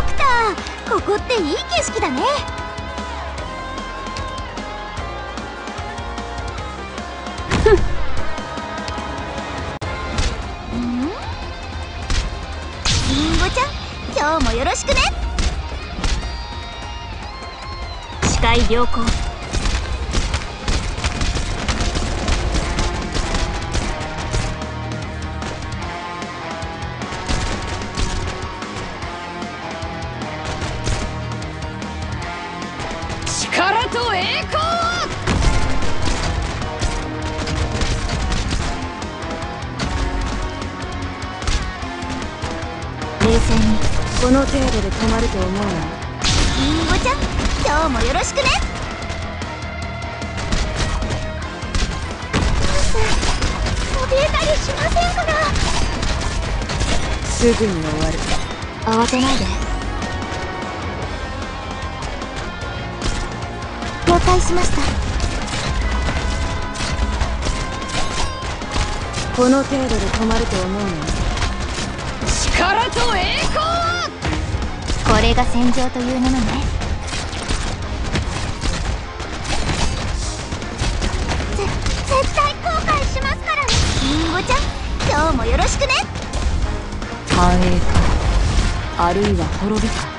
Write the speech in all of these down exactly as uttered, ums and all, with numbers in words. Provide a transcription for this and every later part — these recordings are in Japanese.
クター、ここっていい景色だね。ん？リンゴちゃん、今日もよろしくね。視界良好。 力と栄光。 冷静に。 この程度で止まると思うの？ リンゴちゃん、今日もよろしくね。怯えたりしませんから。 すぐに終わる。 慌てないで。了解しました。 この程度で止まると思うの？力と栄光。 これが戦場というものね。ぜ絶対後悔しますからね。リンゴちゃん、今日もよろしくね。 繁栄か、あるいは滅びか。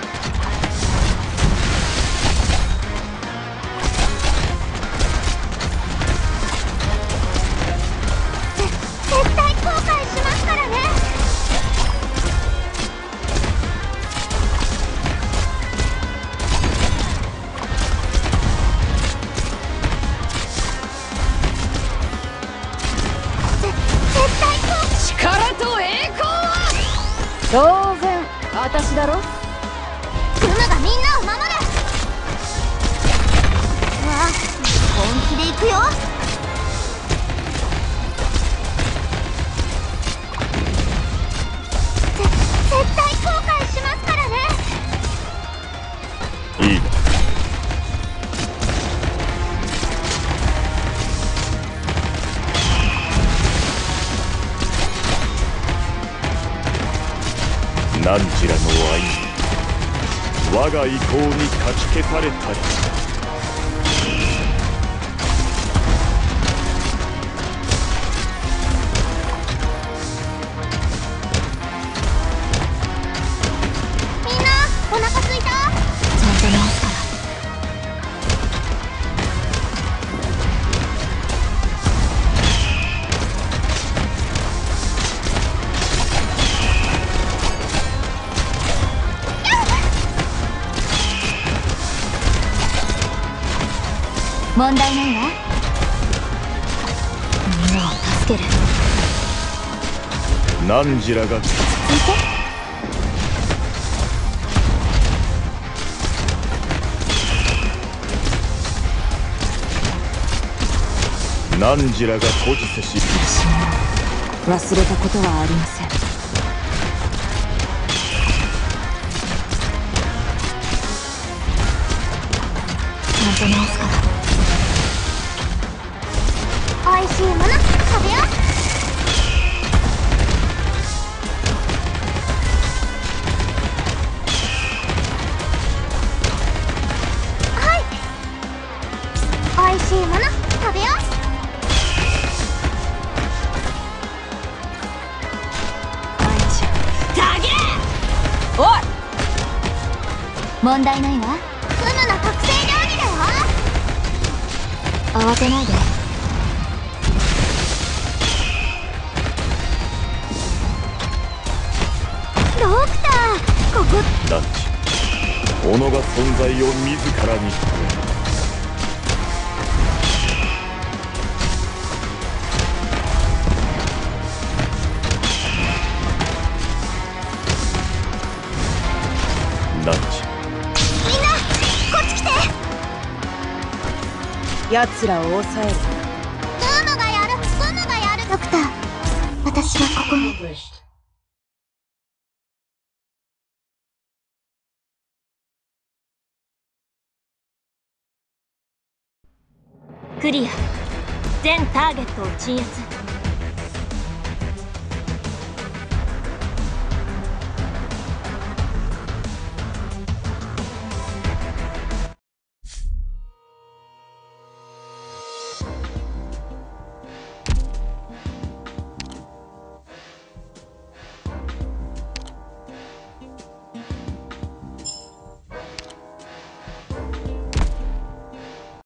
ぜ絶対後悔しますからね。 力と栄光。当然私だろ。 クムがみんなを守る。わあ、本気で行くよ。ぜ絶対後悔しますからね。 いいな。汝らの愛に我が意向にかき消されたり。 みんなお腹すいた？ちゃんと直すから。問題ないわ。みんなを助ける。 汝らが聞いて。 汝らが孤児せし。 忘れたことはありません。 ちゃんと直すから。おいしいもの食べよう。はい、おいしいもの食べよう。 おい、 問題ないわ。クムの特製料理だよ。慌てないで。ドクター、ここ。 汝己が存在を自らに問え。汝みんなこっち来て。 奴らを抑える。 クムがやる。クムがやる。ドクター、私はここに。クリア。全ターゲットを鎮圧。